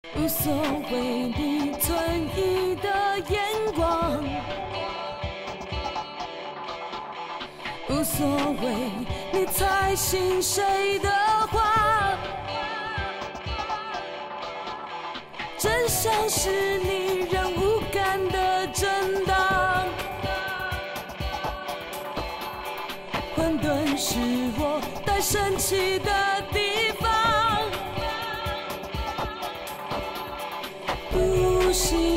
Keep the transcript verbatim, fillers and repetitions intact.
无所谓你存疑的眼光，无所谓你猜信谁的话，真相是你仍无感的震荡。混沌是我待神奇的地方。不是